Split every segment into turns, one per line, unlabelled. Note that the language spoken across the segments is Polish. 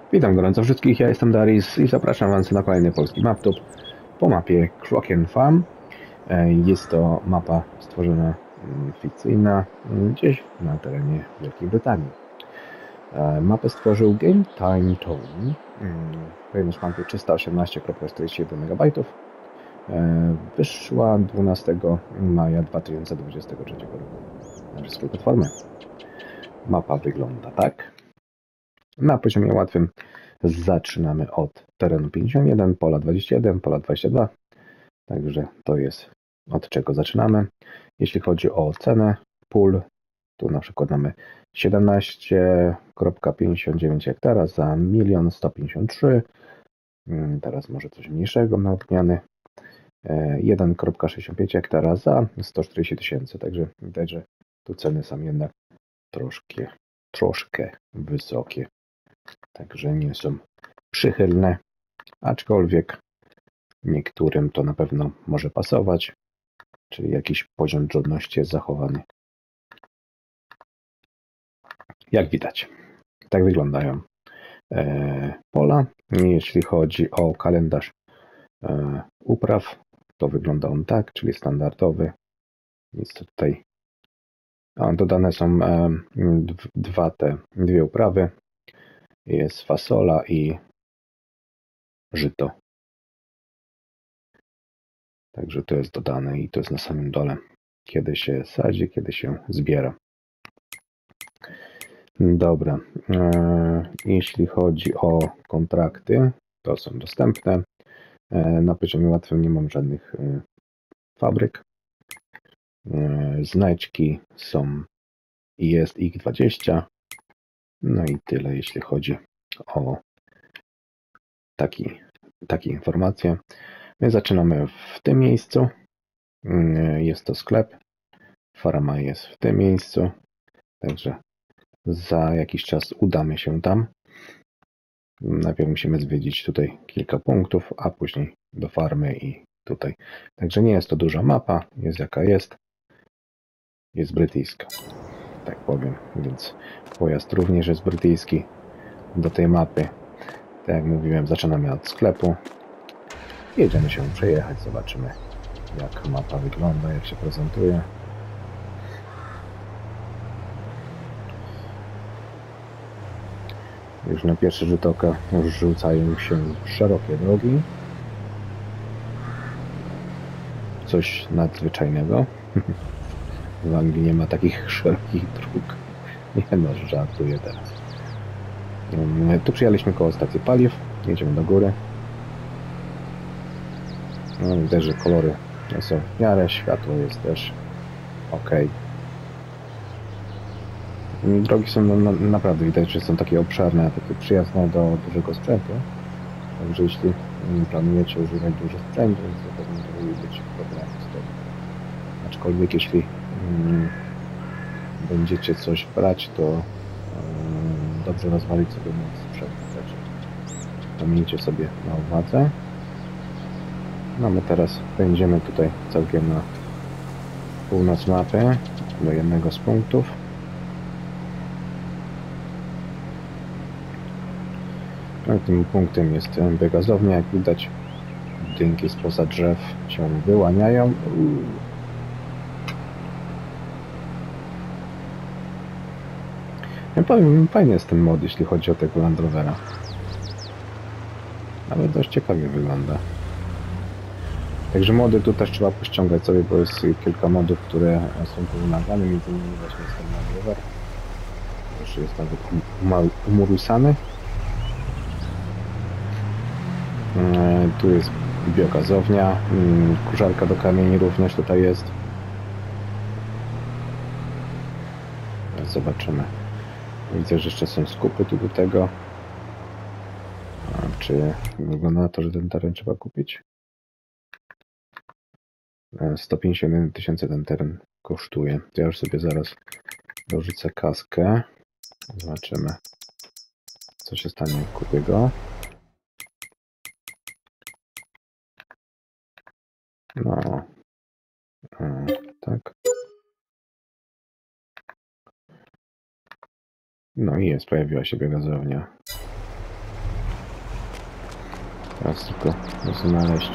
Witam gorąco wszystkich, ja jestem Darius i zapraszam Was na kolejny polski maptop po mapie Kraken Farm. Jest to mapa stworzona fikcyjna gdzieś na terenie Wielkiej Brytanii. Mapę stworzył Game Time Tone. Pojemność mapy 318,41 MB. Wyszła 12 maja 2023 roku na wszystkie platformy. Mapa wygląda tak. Na poziomie łatwym zaczynamy od terenu 51, pola 21, pola 22. Także to jest od czego zaczynamy. Jeśli chodzi o cenę pól, tu na przykład mamy 17,59 hektara za 1 153 000. Teraz może coś mniejszego na odmiany. 1,65 hektara za 140 000. Także widać, że tu ceny są jednak troszkę wysokie. Także nie są przychylne, aczkolwiek niektórym to na pewno może pasować, czyli jakiś poziom trudności jest zachowany. Jak widać, tak wyglądają pola. Jeśli chodzi o kalendarz upraw, to wygląda on tak, czyli standardowy. Nic tutaj. Dodane są dwie uprawy. Jest fasola i żyto. Także to jest dodane i to jest na samym dole, kiedy się sadzi, kiedy się zbiera. Dobra, jeśli chodzi o kontrakty, to są dostępne. Na poziomie łatwym nie mam żadnych fabryk. Znajdźki są i jest ich 20. No i tyle, jeśli chodzi o takie informacje. My zaczynamy w tym miejscu. Jest to sklep. Farma jest w tym miejscu. Także za jakiś czas udamy się tam. Najpierw musimy zwiedzić tutaj kilka punktów, a później do farmy i tutaj. Także nie jest to duża mapa, jest jaka jest. Jest brytyjska, tak powiem, więc pojazd również jest brytyjski. Do tej mapy, tak jak mówiłem, zaczynamy od sklepu. Jedziemy się przejechać, zobaczymy jak mapa wygląda, jak się prezentuje. Już na pierwszy rzut oka rzucają się szerokie drogi. Coś nadzwyczajnego. W Anglii nie ma takich szerokich dróg. Nie no, żartuję teraz. Tu przyjechaliśmy koło stacji paliw. Jedziemy do góry. No, widać, że kolory są w miarę, światło jest też ok. Drogi są naprawdę widać, że są takie obszerne, takie przyjazne do dużego sprzętu. Także jeśli planujecie używać dużo sprzętu, to pewnie to nie być problem z tym. Aczkolwiek jeśli będziecie coś brać, to dobrze rozwalić sobie moc sprzęt. Także to miejcie sobie na uwadze. No my teraz będziemy tutaj całkiem na północ mapy, do jednego z punktów. No, tym punktem jest biogazownia, jak widać. Budynki spoza drzew się wyłaniają. Ja powiem, fajny jest ten mod, jeśli chodzi o tego Land Rovera. Nawet dość ciekawie wygląda. Także mody tu też trzeba pościągać sobie, bo jest kilka modów, które są tu wymagane, między innymi właśnie jest ten Land Rover. Jeszcze jest nawet umurusany. Tu jest biogazownia, kurzarka do kamieni również tutaj jest. Zobaczymy. Widzę, że jeszcze są skupy tu do tego. Czy wygląda na to, że ten teren trzeba kupić? 151 000 ten teren kosztuje. Ja już sobie zaraz dorzucę kaskę. Zobaczymy, co się stanie, jak kupię go. No, tak. No i jest, pojawiła się biogazownia. Teraz tylko znaleźć.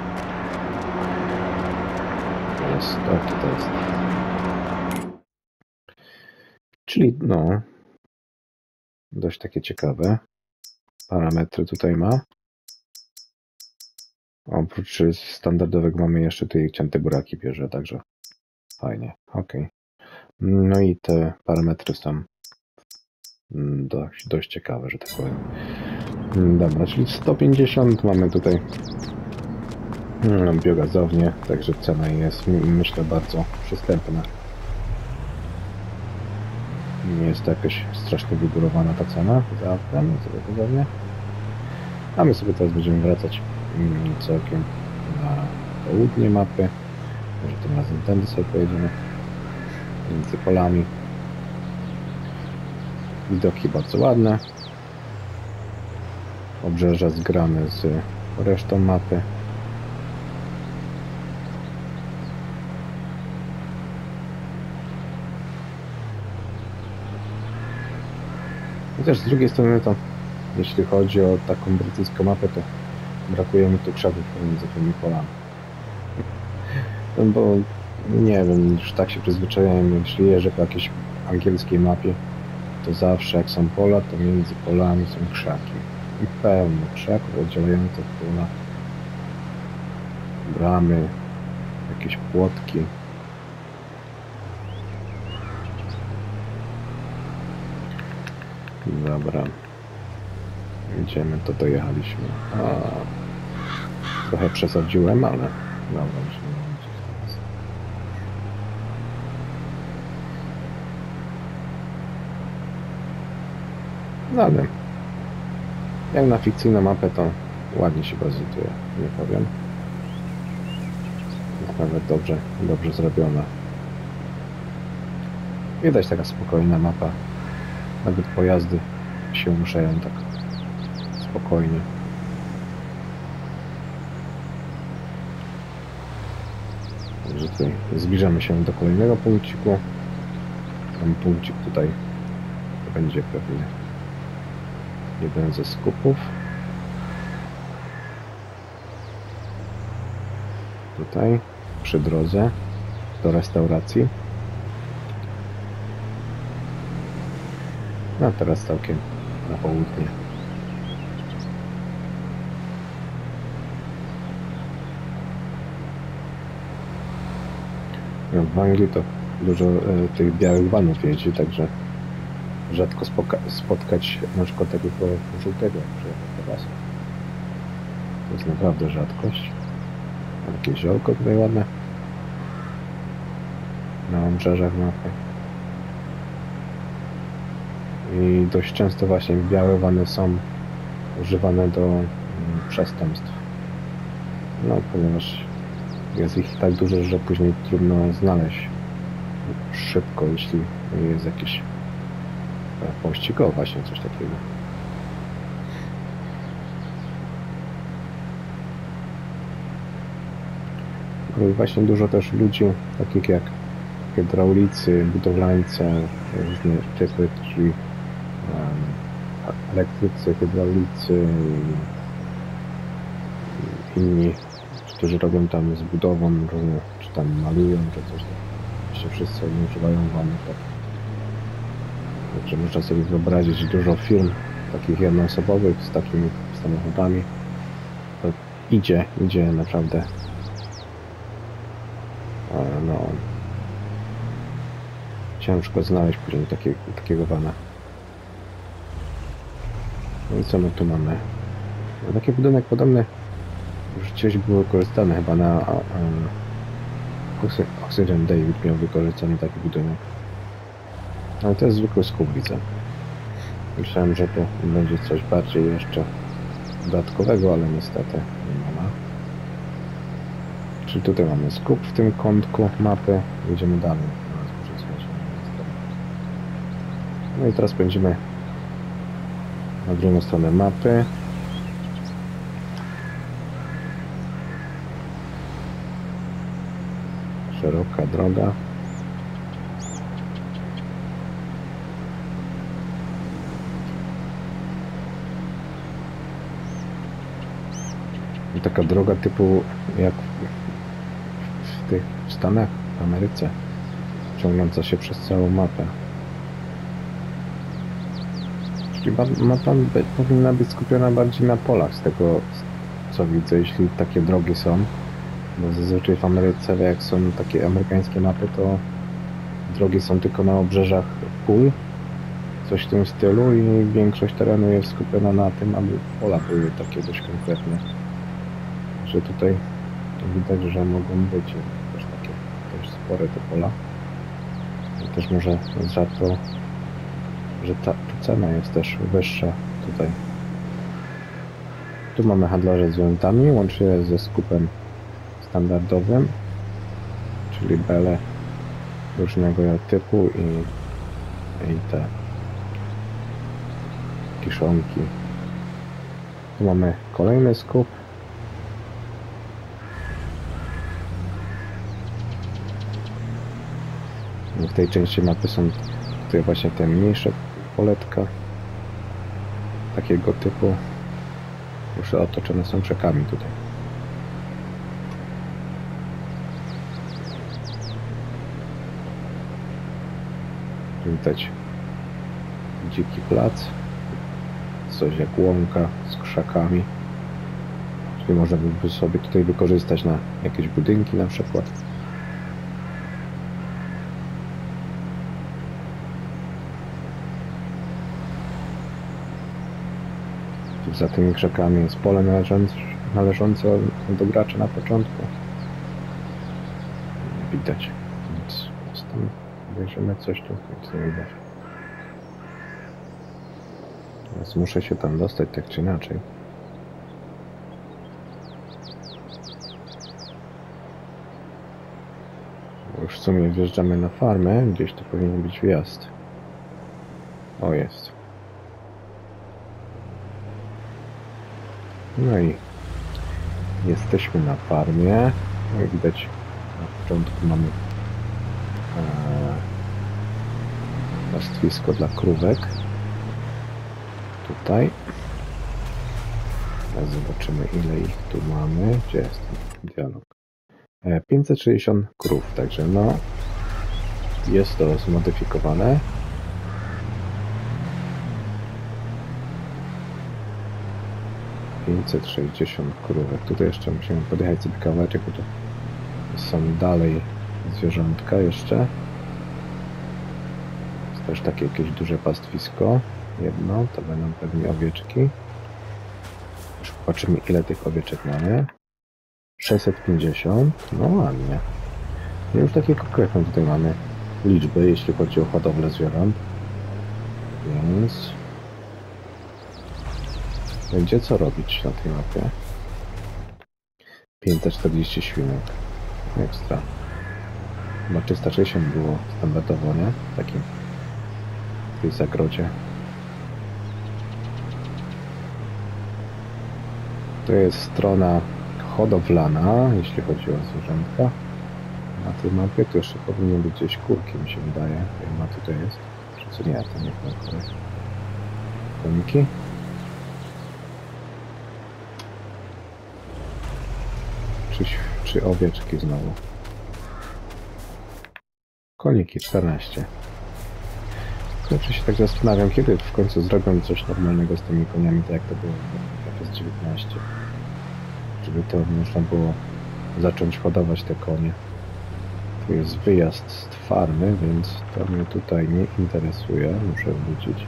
Jest, o, tutaj jest. Czyli no, dość takie ciekawe parametry tutaj ma. Oprócz standardowego mamy jeszcze tutaj cięte buraki bierze, także fajnie, ok. No i te parametry są dość ciekawe, że tak powiem. Dobra, czyli 150 mamy tutaj biogazownię, także cena jest, myślę, bardzo przystępna. Nie jest to jakaś strasznie wygórowana ta cena za ten, za biogazownię. A my sobie teraz będziemy wracać całkiem na południe mapy. Może tym razem tędy sobie pojedziemy między polami. Widoki bardzo ładne. Obrzeża zgrane z resztą mapy. Chociaż z drugiej strony to, jeśli chodzi o taką brytyjską mapę, to brakuje mi tu krzewów pomiędzy tymi polami. No bo nie wiem, już tak się przyzwyczaiłem, jeśli jeżdżę po jakiejś angielskiej mapie, to zawsze jak są pola, to między polami są krzaki. I pełno krzaków oddzielających pola, bramy, jakieś płotki. Dobra. Idziemy, to dojechaliśmy. Trochę przesadziłem, ale dobra, musimy wrócić teraz. No ale jak na fikcyjną mapę, to ładnie się prezentuje, nie powiem. Jest nawet dobrze zrobiona. Widać taka spokojna mapa. Nawet pojazdy się ruszają tak spokojnie. Także tutaj zbliżamy się do kolejnego punkciku. Ten punkcik tutaj będzie pewnie jeden ze skupów. Tutaj przy drodze do restauracji. No teraz całkiem na południe. W Anglii to dużo tych białych vanów jeździ, także rzadko spotkać na przykład takiego żółtego pojazdu. To jest naprawdę rzadkość. Takie zielko tutaj ładne na obrzeżach mapy. I dość często właśnie białe vany są używane do przestępstw. No, ponieważ jest ich tak dużo, że później trudno znaleźć szybko, jeśli jest jakieś pościgowe właśnie coś takiego. No i właśnie dużo też ludzi, takich jak hydraulicy, budowlańcy, różne typy, czyli elektrycy, hydraulicy i inni, którzy robią tam z budową, czy tam malują, czy coś tam. Właśnie wszyscy oni używają vanów. Tak. Także można sobie wyobrazić dużo firm takich jednoosobowych z takimi samochodami. To idzie naprawdę no, ciężko znaleźć później takiego vana. No i co my tu mamy? No, taki budynek podobny już gdzieś był wykorzystany chyba na Oxygen David miał wykorzystany taki budynek. Ale to jest zwykły skup, widzę. Myślałem, że tu będzie coś bardziej jeszcze dodatkowego, ale niestety nie ma. Czyli tutaj mamy skup w tym kątku mapy. Jedziemy dalej. No i teraz pędzimy na drugą stronę mapy. Szeroka droga. taka droga typu jak w tych Stanach, w Ameryce, ciągnąca się przez całą mapę. Czyli mapa powinna być skupiona bardziej na polach, z tego co widzę, jeśli takie drogi są. Bo zazwyczaj w Ameryce, jak są takie amerykańskie mapy, to drogi są tylko na obrzeżach pól, coś w tym stylu, i większość terenu jest skupiona na tym, aby pola były takie dość konkretne. Że tutaj widać, że mogą być też takie dość spore te pola. I też może za to, że ta cena jest też wyższa tutaj. Tu mamy handlarze z zwierzętami, łącznie ze skupem standardowym, czyli bele różnego typu i te kiszonki. Tu mamy kolejny skup. W tej części mapy są tutaj właśnie te mniejsze poletka takiego typu. Już otoczone są czekami tutaj. Widać dziki plac, coś jak łąka z krzakami, czyli można by sobie tutaj wykorzystać na jakieś budynki na przykład. Za tymi krzakami jest pole należące do gracza na początku. Widać, więc tam bierzemy coś tu, nic nie widać. Teraz muszę się tam dostać tak czy inaczej. Bo już w sumie wjeżdżamy na farmę, gdzieś tu powinien być wjazd. O, jest. No i jesteśmy na farmie. Jak widać, na początku mamy pastwisko dla krówek. Tutaj. Teraz zobaczymy, ile ich tu mamy. Gdzie jest ten dialog? 560 krów, także no jest to zmodyfikowane. krówek. Tutaj jeszcze musimy podjechać sobie kawałeczek, bo tu są dalej zwierzątka jeszcze. Jest też takie jakieś duże pastwisko. Jedno, to będą pewnie owieczki. Już popatrzymy, ile tych owieczek mamy. 650, no ładnie. I już takie konkretne tutaj mamy liczby, jeśli chodzi o hodowlę zwierząt. Więc będzie co robić na tej mapie. 540 świnek. Ekstra. Chyba 360 było standardowo, nie? W tej zagrodzie. To jest strona hodowlana, jeśli chodzi o zwierzęta. Na tej mapie to jeszcze powinien być gdzieś kurki, mi się wydaje. Ma tutaj jest. Czy co nie, to nie ma koniki. Czy owieczki znowu? Koniki 14. Kurczę, się tak zastanawiam, kiedy w końcu zrobią coś normalnego z tymi koniami, tak jak to było w FS19. Żeby to można było zacząć hodować te konie. Tu jest wyjazd z farmy, więc to mnie tutaj nie interesuje. Muszę wrócić.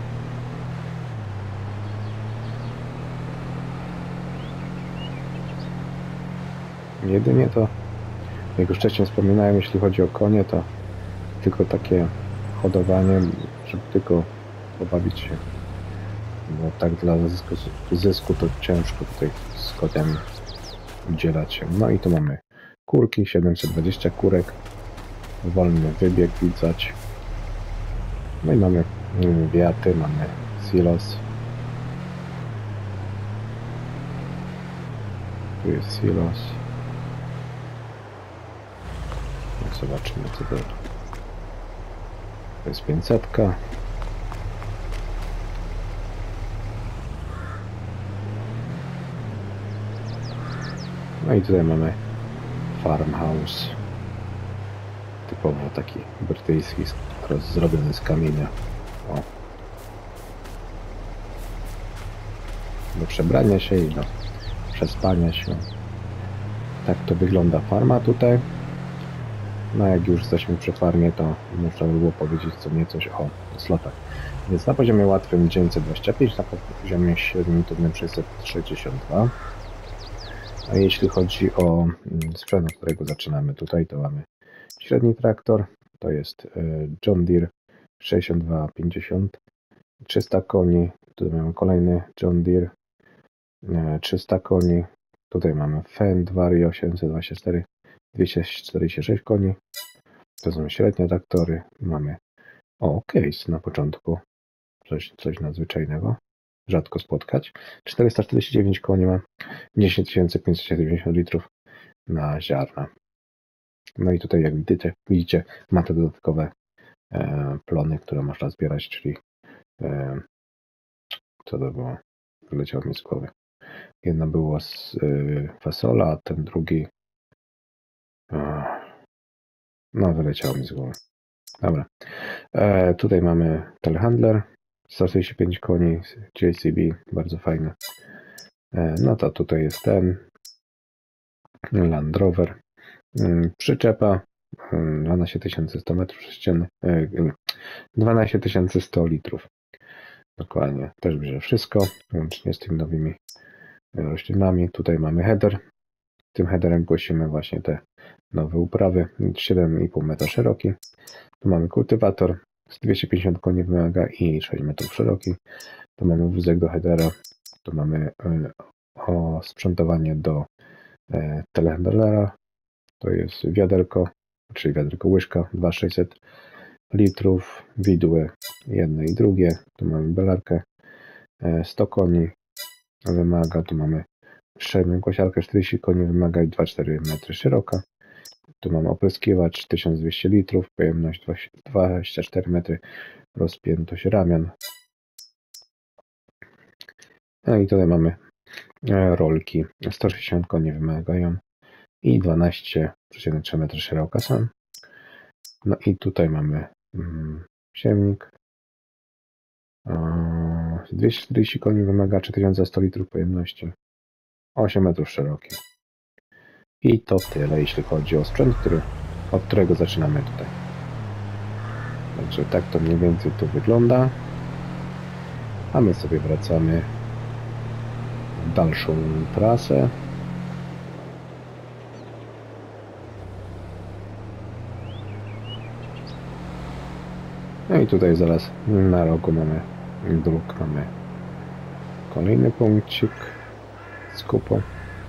Jedynie to, jak już wcześniej wspominałem, jeśli chodzi o konie, to tylko takie hodowanie, żeby tylko pobawić się. Bo tak dla zysku to ciężko tutaj z koniami udzielać się. No i tu mamy kurki, 720 kurek, wolny wybieg widać. No i mamy wiaty, mamy silos. Tu jest silos. Zobaczymy, co to jest. 500. No i tutaj mamy farmhouse. Typowo taki brytyjski, zrobiony z kamienia. O. Do przebrania się i do przespania się. Tak to wygląda farma tutaj. No jak już jesteśmy przy farmie, to muszę było powiedzieć co niecoś o slotach. Więc na poziomie łatwym 925, na poziomie średnim trudnym 662. A jeśli chodzi o sprzęt, od którego zaczynamy tutaj, to mamy średni traktor, to jest John Deere 6250, 300 koni, tutaj mamy kolejny John Deere 300 koni, tutaj mamy Fendt Vario 824, 246 koni, to są średnie traktory, mamy case na początku, coś nadzwyczajnego, rzadko spotkać, 449 koni ma, 10590 litrów na ziarna. No i tutaj jak widzicie ma te dodatkowe plony, które można zbierać, czyli co to było? Wyleciało mi z głowy. Jedno było z fasola, a ten drugi no wyleciało mi z głowy. Dobra. Tutaj mamy telehandler 145 koni JCB, bardzo fajny. No to tutaj jest ten Land Rover, przyczepa 12100 m3, 12100 litrów. Dokładnie, też bierze wszystko, łącznie z tymi nowymi roślinami. Tutaj mamy header. Tym headerem głosimy właśnie te nowe uprawy, 7,5 metra szeroki. Tu mamy kultywator, z 250 koni wymaga i 6 metrów szeroki. Tu mamy wózek do headera. Tu mamy sprzętowanie do telehandlera. To jest wiaderko, czyli wiaderko łyżka 2600 litrów, widły jedne i drugie. Tu mamy belarkę 100 koni wymaga. Tu mamy średnią kosiarkę 40 koni wymaga i 2,4 metry szeroka. Tu mamy opryskiwacz 1200 litrów, pojemność 24 metry, rozpiętość ramion. No i tutaj mamy rolki 160 koni wymagają i 12,3 metry szeroka są. No i tutaj mamy siewnik 240 koni wymaga 3100 litrów pojemności, 8 metrów szeroki. I to tyle, jeśli chodzi o sprzęt, od którego zaczynamy tutaj. Także tak to mniej więcej tu wygląda. A my sobie wracamy w dalszą trasę. No i tutaj zaraz na rogu mamy dróg, mamy kolejny punkcik z kupą.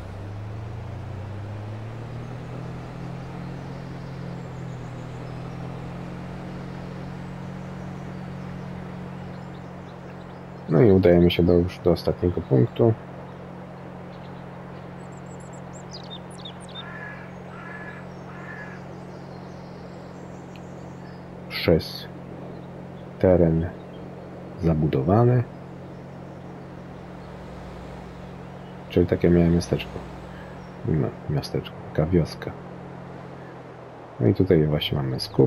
No i udajemy się już do ostatniego punktu. Przez teren zabudowany. Czyli takie małe miasteczko. No, miasteczko, taka wioska. No i tutaj właśnie mamy skup.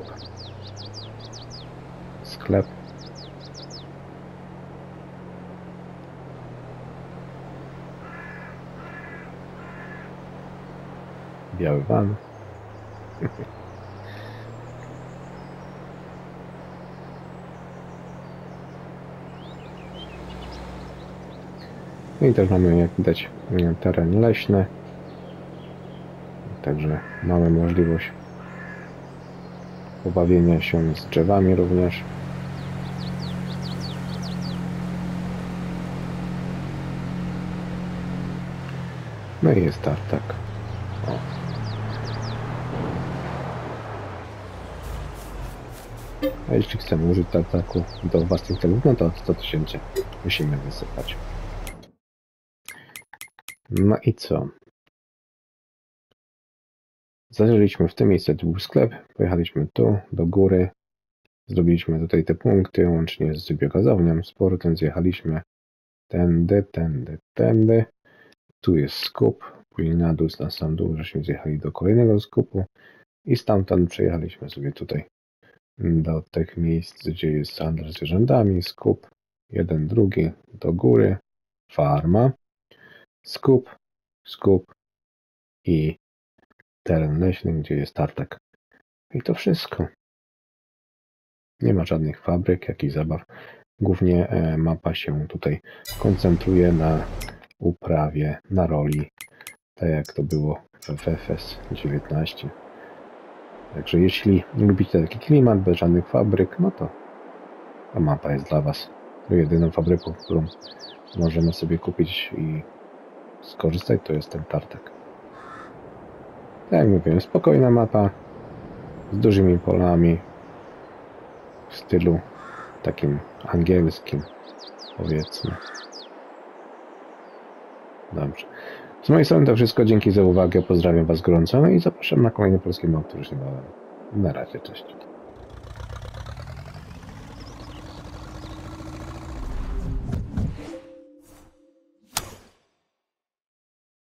Sklep. Biały van. No i też mamy, jak widać, teren leśny. Także mamy możliwość pobawienia się z drzewami również. No i jest tartak. O. A jeśli chcemy użyć tartaku do własnych celów, no to 100 000 musimy wysypać. No i co? Zaczęliśmy w tym miejscu, tu był sklep, pojechaliśmy tu, do góry, zrobiliśmy tutaj te punkty, łącznie z biogazownią, z powrotem zjechaliśmy tędy. Tu jest skup, później na dół, na sam dół, żeśmy zjechali do kolejnego skupu i stamtąd przejechaliśmy sobie tutaj do tych miejsc, gdzie jest handel zwierzętami, skup, jeden, drugi, do góry, farma, skup i teren leśny, gdzie jest tartak. I to wszystko. Nie ma żadnych fabryk, jakichś zabaw. Głównie mapa się tutaj koncentruje na uprawie, na roli, tak jak to było w FS 19. Także jeśli lubicie taki klimat, bez żadnych fabryk, no to ta mapa jest dla Was. Jedyną fabryką, którą możemy sobie kupić i skorzystać, to jest ten tartak. Tak jak mówiłem, spokojna mapa z dużymi polami w stylu takim angielskim, powiedzmy. Dobrze. Z mojej strony to wszystko. Dzięki za uwagę. Pozdrawiam Was gorąco i zapraszam na kolejny polski mod, który już niebawem. Na razie, cześć.